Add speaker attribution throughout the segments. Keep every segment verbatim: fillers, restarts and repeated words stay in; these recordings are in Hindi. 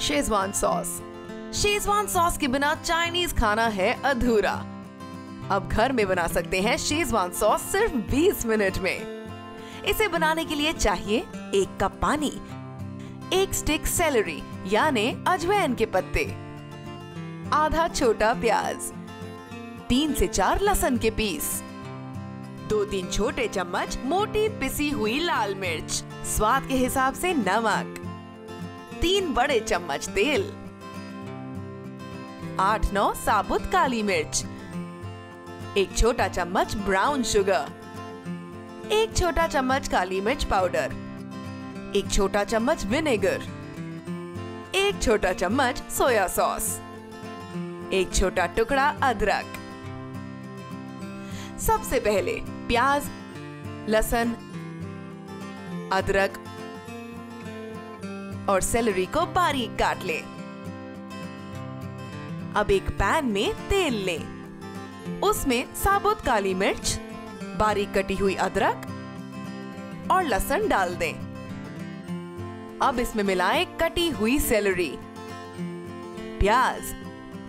Speaker 1: Schezwan sauce. शेजवान सॉस के बिना चाइनीज खाना है अधूरा। अब घर में बना सकते हैं शेजवान सॉस सिर्फ बीस मिनट में। इसे बनाने के लिए चाहिए एक कप पानी, एक स्टिक सेलेरी यानी अजवाइन के पत्ते, आधा छोटा प्याज, तीन से चार लहसुन के पीस, दो तीन छोटे चम्मच मोटी पिसी हुई लाल मिर्च, स्वाद के हिसाब से नमक, तीन बड़े चम्मच तेल, आठ नौ साबुत काली मिर्च, एक छोटा चम्मच ब्राउन शुगर, एक छोटा चम्मच काली मिर्च पाउडर, एक छोटा चम्मच विनेगर, एक छोटा चम्मच सोया सॉस, एक छोटा टुकड़ा अदरक। सबसे पहले प्याज, लहसुन, अदरक और सेलेरी को बारीक काट लें। अब एक पैन में तेल लें। उसमें साबुत काली मिर्च, बारीक कटी हुई अदरक और लहसुन डाल दें। अब इसमें मिलाएं कटी हुई सेलेरी, प्याज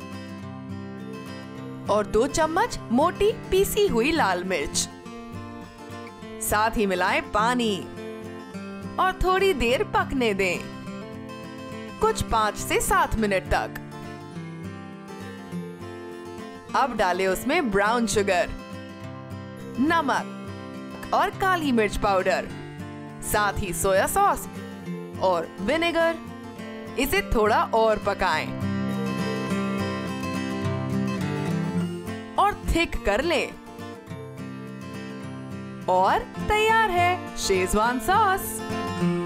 Speaker 1: और दो चम्मच मोटी पीसी हुई लाल मिर्च। साथ ही मिलाएं पानी और थोड़ी देर पकने दें, कुछ पाँच से सात मिनट तक। अब डालें उसमें ब्राउन शुगर, नमक और काली मिर्च पाउडर, साथ ही सोया सॉस और विनेगर। इसे थोड़ा और पकाएं और थिक कर लें और तैयार है शेजवान सॉस।